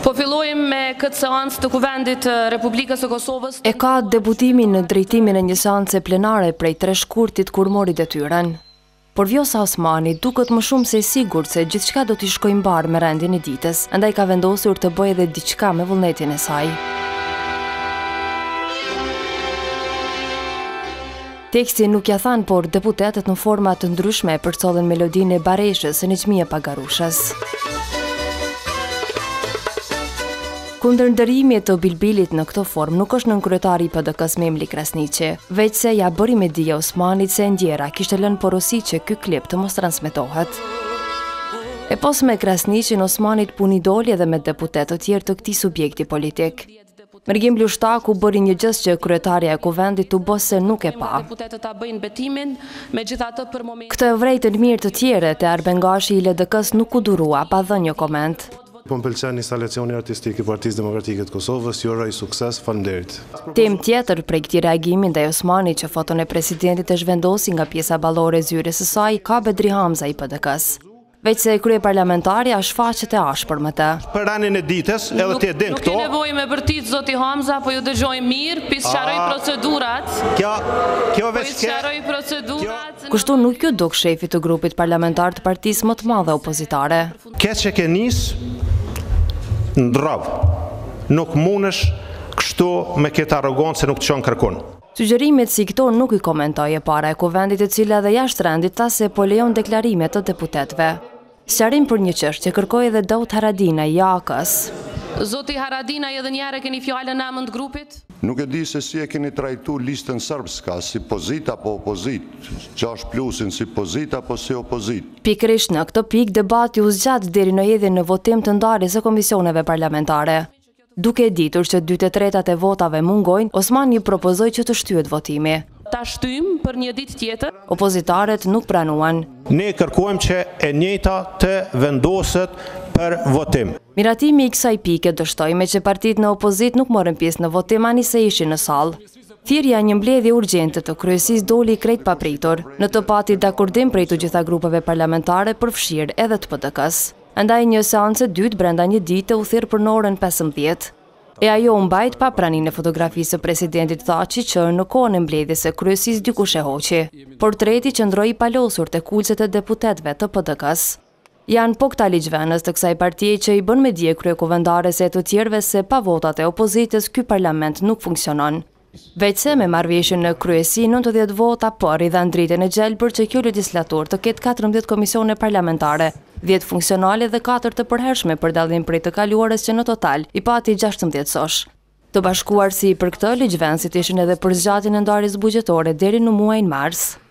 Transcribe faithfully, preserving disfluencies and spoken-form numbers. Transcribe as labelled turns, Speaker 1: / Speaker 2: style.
Speaker 1: Po fillojmë me këtë seancë të Kuvendit të Republikës së Kosovës.
Speaker 2: E ka debutimin në drejtimin e një seance plenare prej tre shkurtit kur mori detyren. Por Vjosa Osmani duket më shumë se e sigurt se gjithçka do t'i shkojë mbar me rendin e ditës, andaj ka vendosur të bëjë edhe diçka me vullnetin e saj. Teksti nuk ja than, por deputetët në forma të ndryshme përcollën melodinë e Bareshës e Nexhmia Pagarushës. Kundërndërimi të Bilbilit në këtë formë nuk është nën kryetari i P D K-s Memli Krasniqi, veç se ja bëri media Osmanit se Ndjera kishte lënë porosi që ky klip të mos transmetohet. E pos me Krasniqin, Osmanit puni doli edhe me deputetë të tjerë të këtij subjekti politik. Mergim Blushtaku bëri një gjest që kryetaria e Kuvendit u bë se nuk e pa. Këtë vrejtën mirë të tjerët e Arbengashi i L D K-s nuk u durua pa dhënë një koment.
Speaker 3: Po më pëlqen instalacioni artistik i Partisë Demokratike të Kosovës, ju uroj sukses, faleminderit.
Speaker 2: Temë tjetër prej këtij reagimi ndaj Osmanit që foton e presidentit e zhvendosi nga pjesa ballore e zyrës së saj ka Bedri Hamza i P D K-s. Veç se krye parlamentarja shfaqet e ashpër më të.
Speaker 4: Për ranin e ditës, edhe ti e din këto.
Speaker 1: Nuk e nevojë me vërtit zoti Hamza, po ju dëgjojmë mirë, pis sqaroj procedurat.
Speaker 4: Kjo, kjo veç
Speaker 1: ke. Sqaroj procedurat.
Speaker 2: Kushtu nuk ju duk shefi të grupit parlamentar të partisë më të madhe opozitare.
Speaker 4: Ke që ke nis ndravë. Nuk mundesh kështu me këtë arrogancë se nuk të çon kërkon.
Speaker 2: Sugjerimet si këto nuk i komentoi e para e Kuvendit, e cila edhe jashtë rendit tha se po lejon deklarimet të deputetëve. Sqarim për një çështje kërkoi edhe Daud Haradinaj i A K-s.
Speaker 1: Zoti Haradinaj, edhe një herë keni fjalën në emër të grupit?
Speaker 5: Nuk e di se si e keni trajtu listën sërbska, si pozit apo opozit, gjashtë plusin si pozit apo si opozit.
Speaker 2: Pikërisht në këtë pikë debati u zgjat deri në hedhjen në votim të ndarjes së komisioneve parlamentare. Duke ditur që dy të tretat e votave mungojnë, Osmani propozoi që të shtyhet votimi.
Speaker 1: Ta shtyjmë për një ditë tjetër?
Speaker 2: Opozitarët nuk pranuan.
Speaker 4: Ne kërkojmë që e njëjta të vendoset për votim.
Speaker 2: Miratimi i kësaj pike dështoi me që partitë në opozit nuk morën pjesë në votim ani se ishin në sallë. Thirrja një mbledhje urgjente të kryesisë doli krejt papritur. Në të pati dakordim prej të gjitha grupeve parlamentare përfshirë edhe të P D K-s. Andaj një seancë dytë brenda një dite u thirr për në orën pesëmbëdhjetë. E ajo u mbajt pa praninë e fotografisë së presidentit Thaçi që në kohën e mbledhjes së kryesisë dikush e hoqi. Portreti qëndroi i palosur te kulcet e deputetëve të P D K-s. Janë po këta ligjvenës të kësaj partie që i bën me dje kryekuvendare se të tjerëve se pa votat e opozitës ky parlament nuk funksionon. Veç se me marrëveshjen në kryesi nëntëdhjetë vota për i dhanë dritën e gjelbër që kjo legislatur të ketë katërmbëdhjetë komisione parlamentare, dhjetë funksionale dhe katër të përhershme për dallim prej të kaluarës që në total i pati gjashtëmbëdhjetë sosh. Të bashkuar si për këtë, ligjvenësit ishin edhe për zgjatjen e ndarjes buxhetore deri në muajin mars.